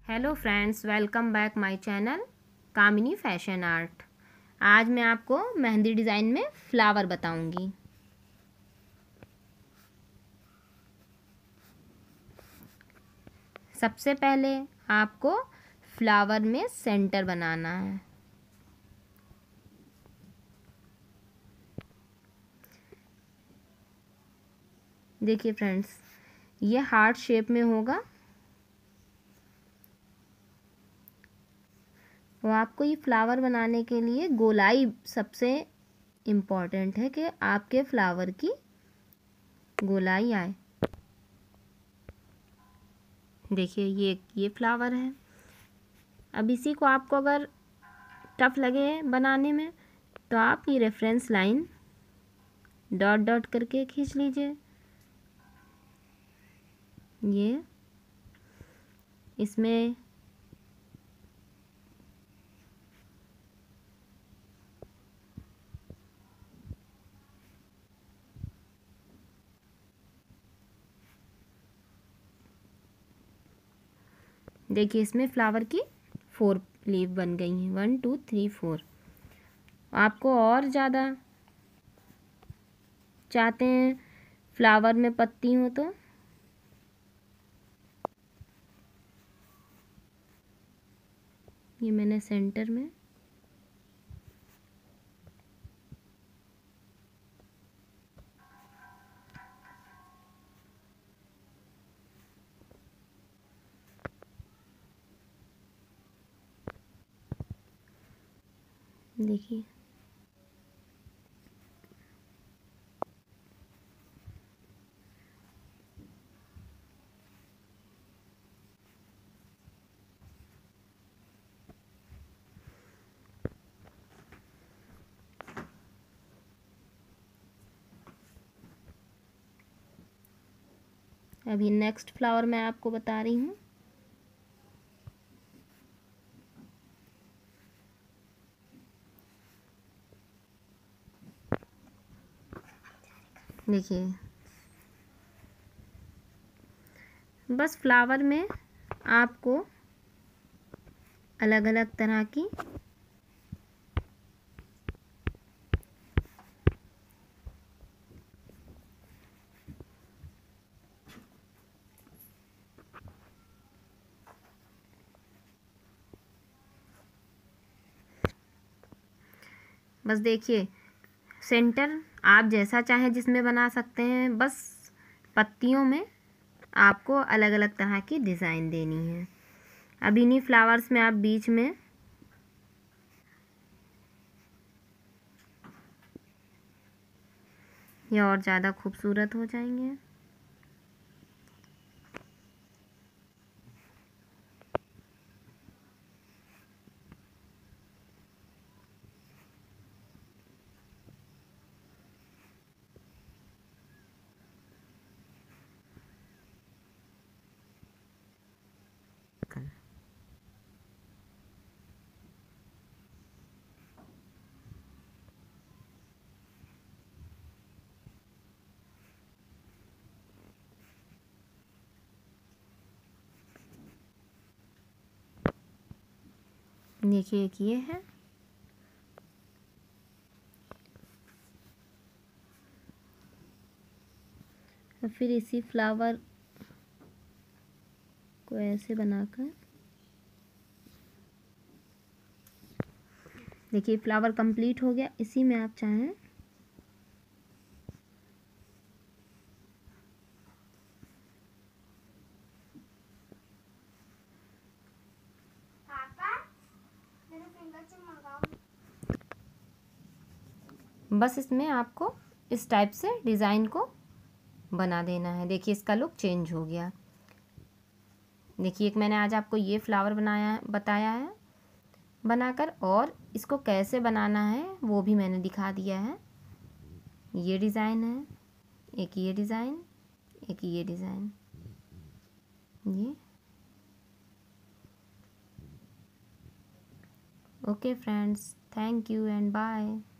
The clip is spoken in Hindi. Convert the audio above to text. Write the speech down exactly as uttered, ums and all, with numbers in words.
Hello friends, welcome back my channel Kamini fashion art. आज मैं आपको मेहंदी डिज़ाइन में फ्लावर बताऊंगी। सबसे पहले आपको फ्लावर में सेंटर बनाना है। देखिए फ्रेंड्स, ये हार्ट शेप में होगा। तो आपको ये फ्लावर बनाने के लिए गोलाई सबसे इम्पॉर्टेंट है कि आपके फ्लावर की गोलाई आए। देखिए ये ये फ्लावर है। अब इसी को आपको अगर टफ लगे बनाने में तो आप ये रेफरेंस लाइन डॉट डॉट करके खींच लीजिए। ये इसमें देखिए इसमें फ्लावर की फोर लीफ बन गई हैं। One two three four. आपको और ज़्यादा चाहते हैं फ्लावर में पत्ती हो तो ये मैंने सेंटर में देखिए अभी नेक्स्ट फ्लावर मैं आपको बता रही हूँ। देखिए बस फ्लावर में आपको अलग अलग तरह की बस देखिए सेंटर आप जैसा चाहें जिसमें बना सकते हैं। बस पत्तियों में आपको अलग अलग तरह की डिज़ाइन देनी है। अब इन्हीं फ्लावर्स में आप बीच में ये और ज़्यादा खूबसूरत हो जाएंगे। देखिए एक ये है। और फिर इसी फ्लावर को ऐसे बनाकर देखिए फ्लावर कंप्लीट हो गया। इसी में आप चाहें बस इसमें आपको इस टाइप से डिज़ाइन को बना देना है। देखिए इसका लुक चेंज हो गया। देखिए एक मैंने आज आपको ये फ्लावर बनाया बताया है बनाकर, और इसको कैसे बनाना है वो भी मैंने दिखा दिया है। ये डिज़ाइन है, एक ये डिज़ाइन, एक ये डिज़ाइन। ये okay friends, thank you and bye.